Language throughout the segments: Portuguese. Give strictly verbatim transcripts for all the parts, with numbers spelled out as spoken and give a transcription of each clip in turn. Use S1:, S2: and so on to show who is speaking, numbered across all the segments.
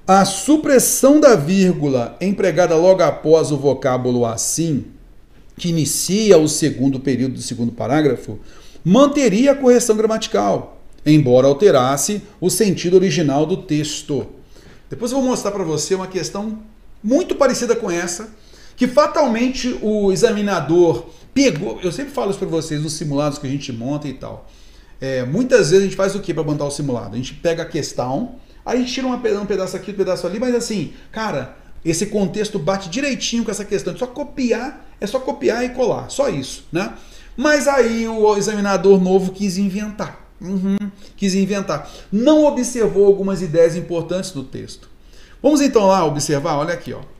S1: A supressão da vírgula empregada logo após o vocábulo assim, que inicia o segundo período do segundo parágrafo, manteria a correção gramatical, embora alterasse o sentido original do texto. Depois eu vou mostrar para você uma questão muito parecida com essa, que fatalmente o examinador pegou. Eu sempre falo isso para vocês nos simulados que a gente monta e tal. É, muitas vezes a gente faz o que para montar o simulado? A gente pega a questão, aí a gente tira uma, um pedaço aqui, um pedaço ali, mas assim, cara, esse contexto bate direitinho com essa questão. É só copiar, é só copiar e colar, só isso, né? Mas aí o examinador novo quis inventar. Uhum, quis inventar. Não observou algumas ideias importantes do texto. Vamos então lá observar, olha aqui, ó.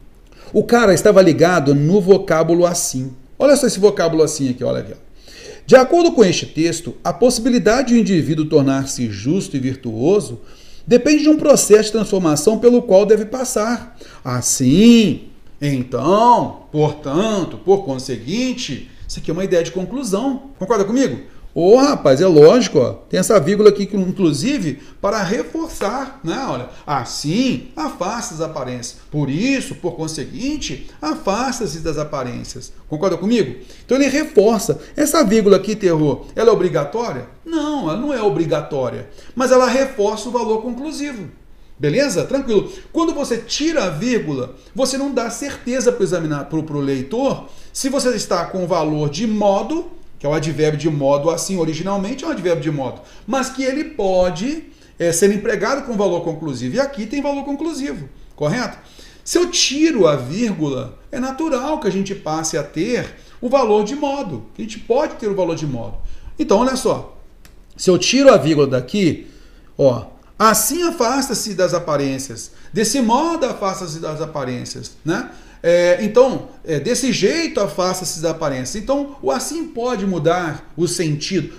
S1: O cara estava ligado no vocábulo assim. Olha só esse vocábulo assim aqui, olha aqui, ó. De acordo com este texto, a possibilidade de um indivíduo tornar-se justo e virtuoso depende de um processo de transformação pelo qual deve passar. Assim, então, portanto, por conseguinte, isso aqui é uma ideia de conclusão. Concorda comigo? Ô, rapaz, é lógico, ó. Tem essa vírgula aqui, inclusive, para reforçar, né? Olha, assim, afasta as aparências. Por isso, por conseguinte, afasta-se das aparências. Concorda comigo? Então ele reforça. Essa vírgula aqui, terror, ela é obrigatória? Não, ela não é obrigatória. Mas ela reforça o valor conclusivo. Beleza? Tranquilo. Quando você tira a vírgula, você não dá certeza para o examinar, para o leitor, se você está com o valor de modo, que é o advérbio de modo assim, originalmente é um advérbio de modo, mas que ele pode é, ser empregado com valor conclusivo. E aqui tem valor conclusivo, correto? Se eu tiro a vírgula, é natural que a gente passe a ter o valor de modo. A gente pode ter o valor de modo. Então, olha só. Se eu tiro a vírgula daqui, ó, assim afasta-se das aparências. Desse modo afasta-se das aparências, né? É, então, é, desse jeito afasta-se da aparência. Então, o assim pode mudar o sentido.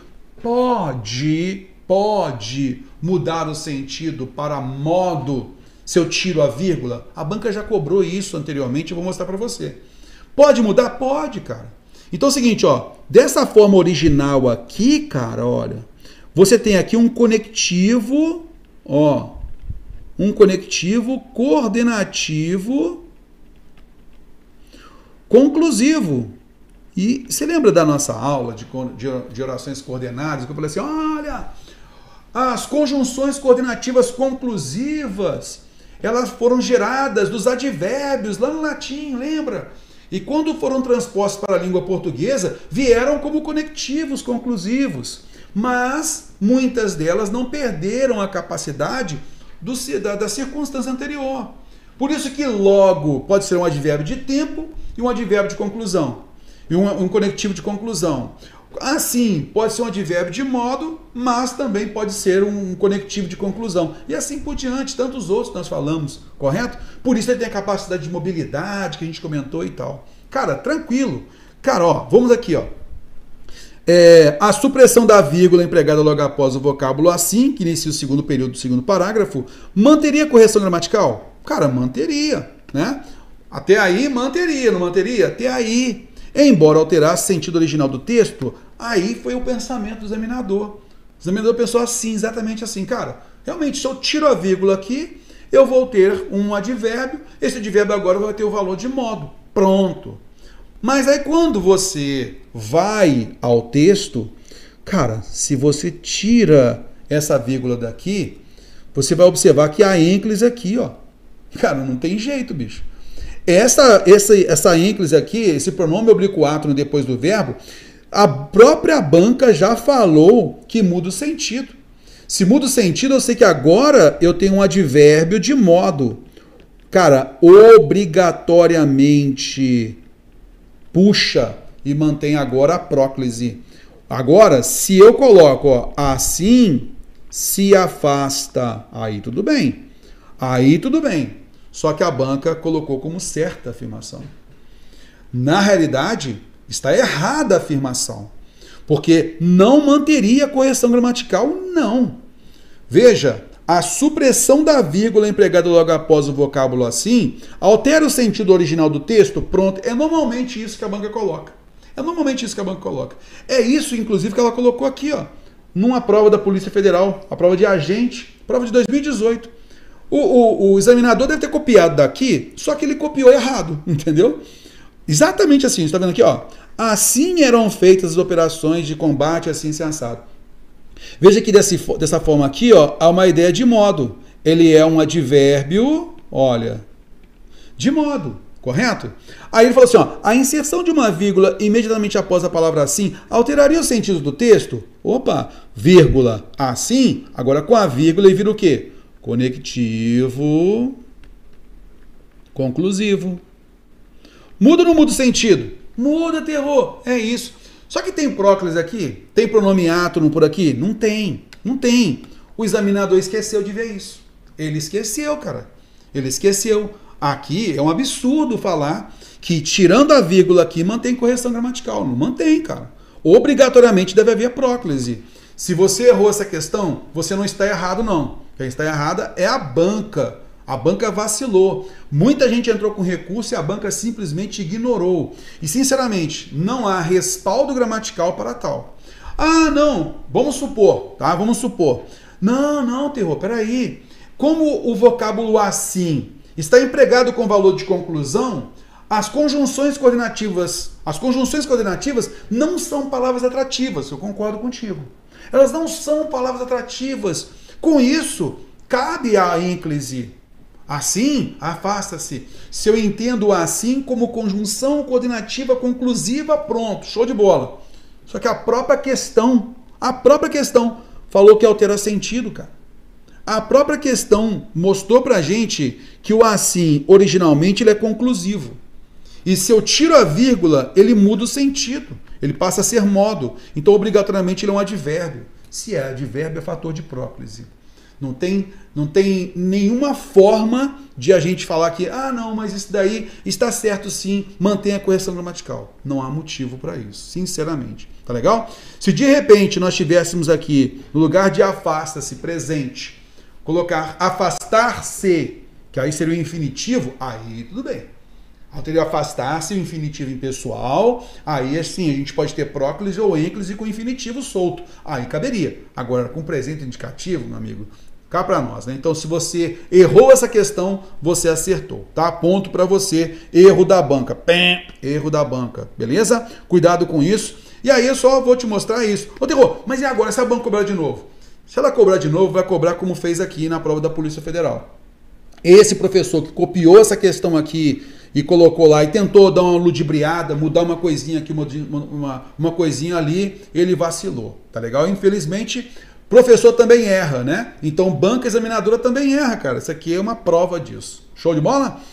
S1: Pode, pode mudar o sentido para modo, se eu tiro a vírgula. A banca já cobrou isso anteriormente, eu vou mostrar para você. Pode mudar? Pode, cara. Então é o seguinte, ó, dessa forma original aqui, cara, olha, você tem aqui um conectivo, ó, um conectivo coordenativo conclusivo. E você lembra da nossa aula de, de, de orações coordenadas, que eu falei assim, olha, as conjunções coordenativas conclusivas, elas foram geradas dos advérbios lá no latim, lembra? E quando foram transpostos para a língua portuguesa, vieram como conectivos conclusivos. Mas muitas delas não perderam a capacidade do, da, da circunstância anterior. Por isso que logo pode ser um advérbio de tempo e um advérbio de conclusão. E um, um conectivo de conclusão. Assim, pode ser um advérbio de modo, mas também pode ser um conectivo de conclusão. E assim por diante, tantos outros que nós falamos, correto? Por isso ele tem a capacidade de mobilidade que a gente comentou e tal. Cara, tranquilo. Cara, ó, vamos aqui, ó. É, a supressão da vírgula empregada logo após o vocábulo assim, que inicia o segundo período do segundo parágrafo, manteria a correção gramatical? Cara, manteria, né? Até aí, manteria, não manteria? Até aí. Embora alterasse o sentido original do texto, aí foi o pensamento do examinador. O examinador pensou assim, exatamente assim, cara, realmente, se eu tiro a vírgula aqui, eu vou ter um advérbio, esse advérbio agora vai ter o valor de modo. Pronto. Mas aí quando você vai ao texto, cara, se você tira essa vírgula daqui, você vai observar que há ênclise aqui, ó. Cara, não tem jeito, bicho. Essa, essa, essa ênclise aqui, esse pronome oblíquo átono depois do verbo, a própria banca já falou que muda o sentido. Se muda o sentido, eu sei que agora eu tenho um advérbio de modo. Cara, obrigatoriamente puxa e mantém agora a próclise. Agora, se eu coloco, ó, assim se afasta, aí tudo bem. Aí tudo bem. Só que a banca colocou como certa a afirmação. Na realidade, está errada a afirmação. Porque não manteria a correção gramatical, não. Veja, a supressão da vírgula empregada logo após o vocábulo assim altera o sentido original do texto? Pronto. É normalmente isso que a banca coloca. É normalmente isso que a banca coloca. É isso, inclusive, que ela colocou aqui, ó, numa prova da Polícia Federal, a prova de agente, prova de dois mil e dezoito. O, o, o examinador deve ter copiado daqui, só que ele copiou errado, entendeu? Exatamente assim, está vendo aqui, ó. Assim eram feitas as operações de combate, assim se assado. Veja que desse, dessa forma aqui, ó, há uma ideia de modo. Ele é um advérbio, olha, de modo, correto? Aí ele falou assim, ó, a inserção de uma vírgula imediatamente após a palavra assim alteraria o sentido do texto? Opa, vírgula, assim, agora com a vírgula e vira o quê? Conectivo, conclusivo. Muda ou não muda o sentido? Muda, terror, é isso. Só que tem próclise aqui? Tem pronome átono por aqui? Não tem, não tem. O examinador esqueceu de ver isso. Ele esqueceu, cara. Ele esqueceu. Aqui é um absurdo falar que tirando a vírgula aqui mantém correção gramatical. Não mantém, cara. Obrigatoriamente deve haver próclise. Se você errou essa questão, você não está errado, não. Quem está errada é a banca. A banca vacilou. Muita gente entrou com recurso e a banca simplesmente ignorou. E, sinceramente, não há respaldo gramatical para tal. Ah, não, vamos supor, tá? Vamos supor. Não, não, terror, peraí. Como o vocábulo assim está empregado com valor de conclusão, as conjunções coordenativas, as conjunções coordenativas não são palavras atrativas, eu concordo contigo. Elas não são palavras atrativas. Com isso, cabe a ênclise. Assim, afasta-se. Se eu entendo assim como conjunção coordenativa conclusiva, pronto, show de bola. Só que a própria questão, a própria questão falou que altera sentido, cara. A própria questão mostrou pra gente que o assim, originalmente, ele é conclusivo. E se eu tiro a vírgula, ele muda o sentido. Ele passa a ser modo. Então, obrigatoriamente, ele é um advérbio. Se é advérbio, é fator de próclise. Não tem, não tem nenhuma forma de a gente falar que, ah, não, mas isso daí está certo sim, mantém a correção gramatical. Não há motivo para isso, sinceramente. Tá legal? Se de repente nós tivéssemos aqui, no lugar de afasta-se, presente, colocar afastar-se, que aí seria o infinitivo, aí tudo bem. Aí teria afastar-se, o infinitivo impessoal, aí assim, a gente pode ter próclise ou ênclise com infinitivo solto. Aí caberia. Agora, com presente indicativo, meu amigo, cá para nós, né? Então, se você errou essa questão, você acertou, tá? Ponto para você, erro da banca. Pém, erro da banca, beleza? Cuidado com isso. E aí eu só vou te mostrar isso. Ô, Terror, mas e agora, se a banca cobrar de novo? Se ela cobrar de novo, vai cobrar como fez aqui na prova da Polícia Federal. Esse professor que copiou essa questão aqui e colocou lá e tentou dar uma ludibriada, mudar uma coisinha aqui, uma, uma, uma coisinha ali, ele vacilou, tá legal? Infelizmente, professor também erra, né? Então, banca examinadora também erra, cara. Isso aqui é uma prova disso. Show de bola?